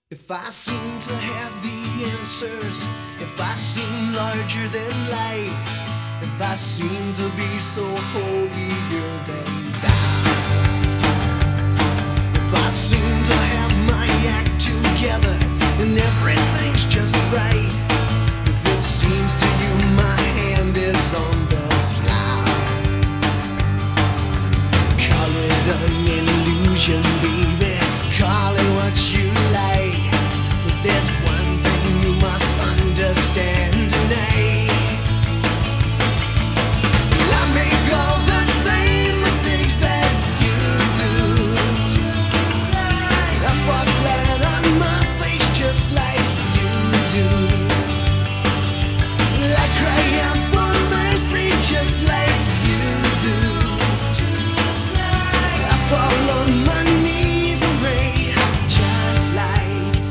If I seem to have the answers, if I seem larger than life, if I seem to be so holier than thou, if I seem to have my act together and everything's just right, if it seems to you my hand is on the plow, call it an illusion, baby, call it what you like. There's one thing you must understand tonight. I make all the same mistakes that you do. I fall flat on my face just like you do. I cry out for mercy just like you do. I fall on my knees and pray just like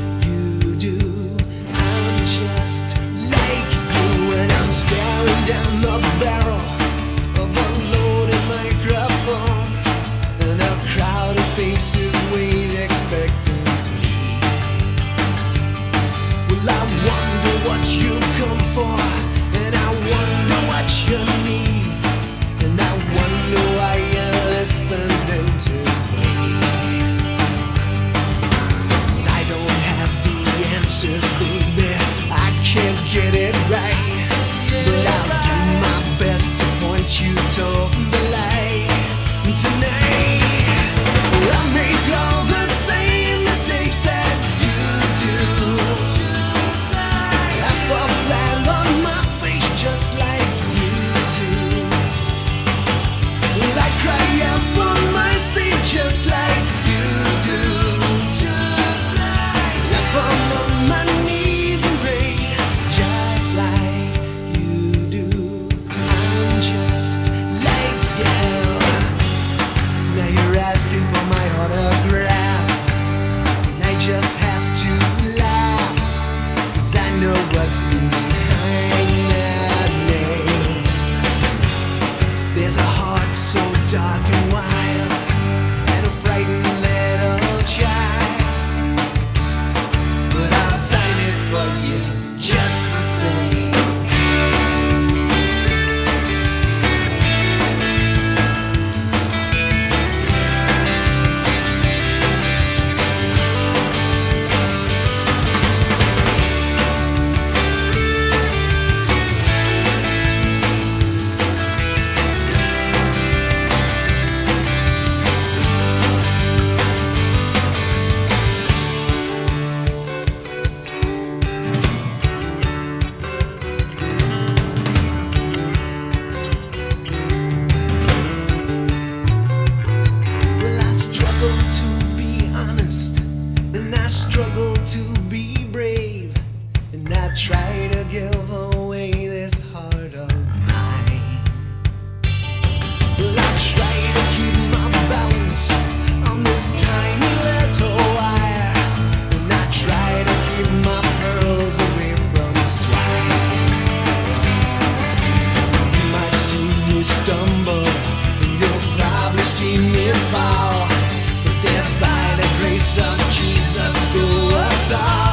down the barrel of a loaded microphone, and a crowd of faces wait expectantly. Well, I wonder what you've come for, and I wonder what you need, and I wonder why you're listening to me. 'Cause I don't have the answers, baby, I can't get it right, but I'll do my best to point you toward the light. Tonight, I make all the same mistakes that you do. I fall flat on my face just like you do. I cry out for mercy just like you do. I fall on my knees and pray just like asking for my autograph, and I just have to laugh, 'cause I know what's behind that name. There's a heart so dark and wild, and a frightened little child, but I'll sign it for you just the same. Struggle to be brave, and I try to give away this heart of mine. Well, I try to keep my balance on this tiny little wire, and I try to keep my pearls away from swine. You might see me stumble, and you'll probably see me fall, but then by the grace of Jesus, go us all.